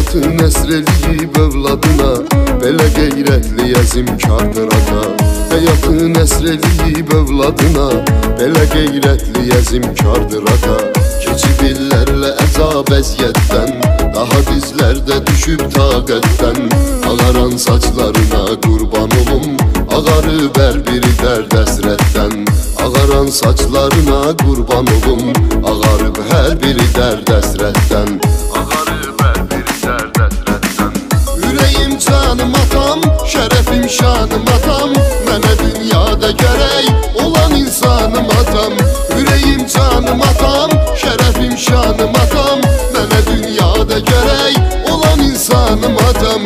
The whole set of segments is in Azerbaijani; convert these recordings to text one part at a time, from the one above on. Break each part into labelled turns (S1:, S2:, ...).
S1: Həyatı nəsr eləyib övladına, belə qeyrətli əzimkardır ata. Həyatı nəsr eləyib övladına, belə qeyrətli əzimkardır ata. Keçib illərlə əzab əziyyətdən, daha dizlərdə düşüb taqətdən. Ağaran saçlarına qurban olum, ağarıb hər biri dərd əsrətdən. Ağaran saçlarına qurban olum, ağarıb hər biri dərd əsrətdən. Ağarıb hər biri dərd əsrətdən. Ürəyim canım atam, şərəfim şanım atam, mənə dünyada gərək olan insanım atam. Ürəyim canım atam, şərəfim şanım atam, mənə dünyada gərək olan insanım atam.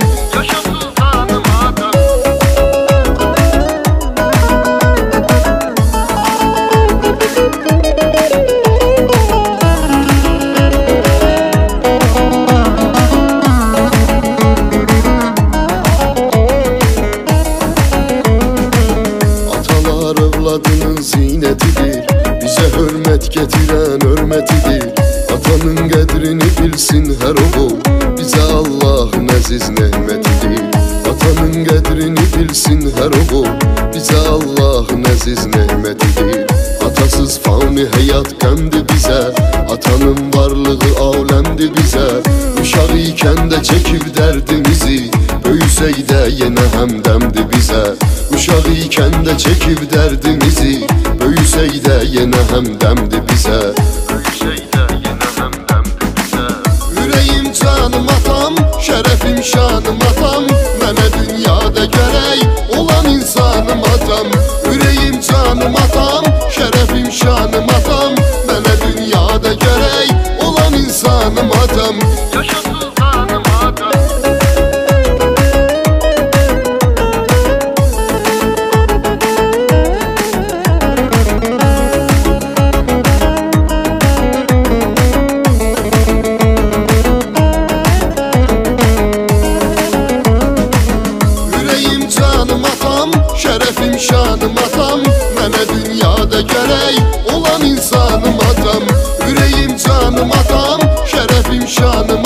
S1: Övladının zinətidir, bizə hörmət getirən hörmətidir. Atanın qədrini bilsin hər oğul, bizə Allahın əziz nehmətidir. Atanın qədrini bilsin hər oğul, bizə Allahın əziz nehmətidir. Atasız fani həyat qəmdir bizə, atanın varlığı aləmdir bizə. Uşaq ikən də çəkib dərdimizi, böyüsək də yenə həmdəmdir bizə. Uşaq ikən də çəkib dərdimizi, böyüsək də yenə həmdəmdir bizə. Böyüsək də yenə həmdəmdir bizə. Ürəyim canım atam, şərəfim şanım atam, mənə dünyada gərək olan insanım atam. Ürəyim canım atam, şərəfim şanım atam, mənə dünyada gərək olan insanım atam. Şərəfim şanım atam, mənə dünyada gərək olan insanım atam. Ürəyim canım atam, şərəfim şanım